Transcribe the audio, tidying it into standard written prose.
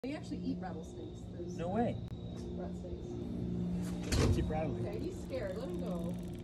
They actually eat rattlesnakes. Those No way. rat snakes. Keep rattling. Okay, he's scared. Let him go.